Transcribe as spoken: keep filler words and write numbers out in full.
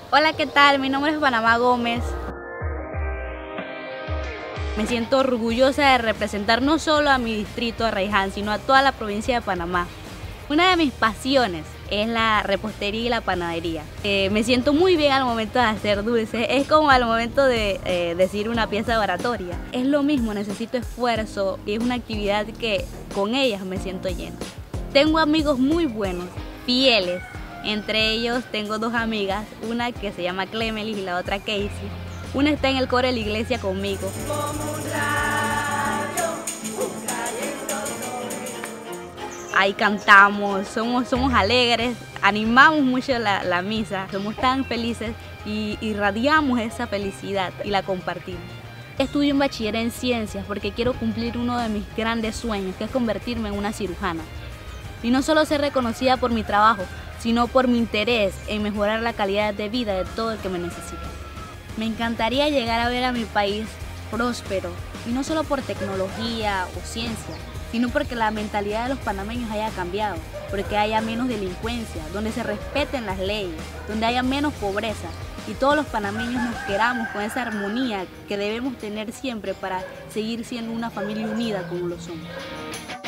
Hola, ¿qué tal? Mi nombre es Panamá Gómez. Me siento orgullosa de representar no solo a mi distrito, a Arraiján, sino a toda la provincia de Panamá. Una de mis pasiones es la repostería y la panadería. Eh, me siento muy bien al momento de hacer dulces, es como al momento de eh, decir una pieza de oratoria. Es lo mismo, necesito esfuerzo y es una actividad que con ellas me siento llena. Tengo amigos muy buenos, fieles. Entre ellos tengo dos amigas, una que se llama Clemelis y la otra Casey. Una está en el coro de la iglesia conmigo. Ahí cantamos, somos, somos alegres, animamos mucho la, la misa, somos tan felices y irradiamos esa felicidad y la compartimos. Estudio un bachiller en ciencias porque quiero cumplir uno de mis grandes sueños, que es convertirme en una cirujana. Y no solo ser reconocida por mi trabajo, sino por mi interés en mejorar la calidad de vida de todo el que me necesita. Me encantaría llegar a ver a mi país próspero, y no solo por tecnología o ciencia, sino porque la mentalidad de los panameños haya cambiado, porque haya menos delincuencia, donde se respeten las leyes, donde haya menos pobreza y todos los panameños nos queramos con esa armonía que debemos tener siempre para seguir siendo una familia unida como lo somos.